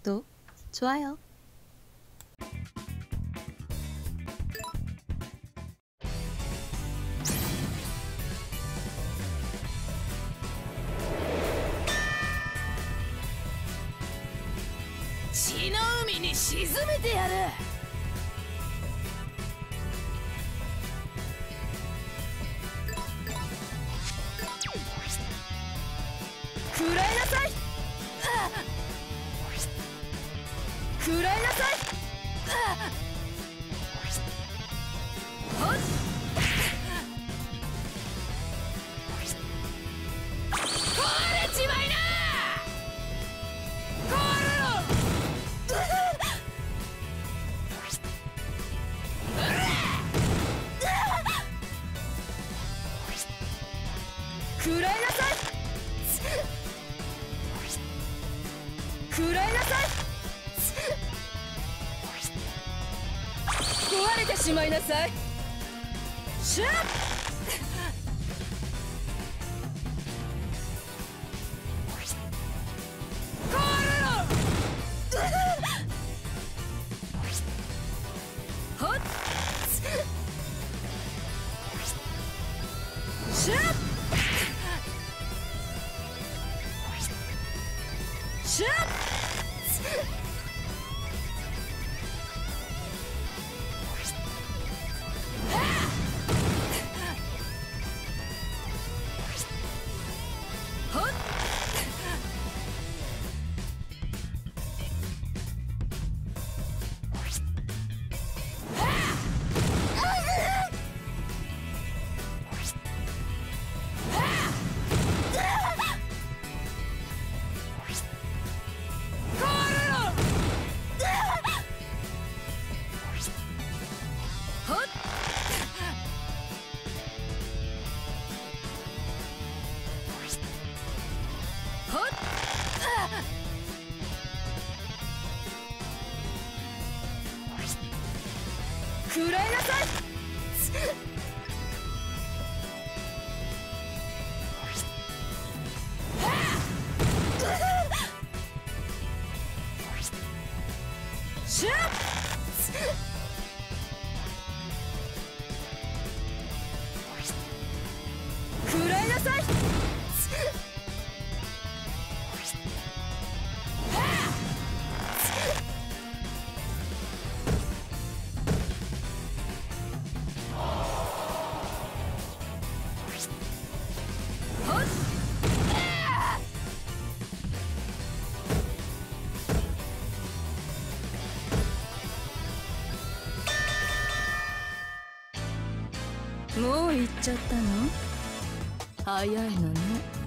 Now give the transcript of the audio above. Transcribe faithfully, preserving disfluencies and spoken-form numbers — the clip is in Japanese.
구독, 좋아요. 血の海に沈めてやる。食らいなさい。食らいなさい。ほっ壊れちまいな。食らいなさい。食らいなさい。壊れてしまいなさい。シュッほっシュッシュッほっ食らいなさい。シュッ食らいなさい。もう行っちゃったの？早いのね。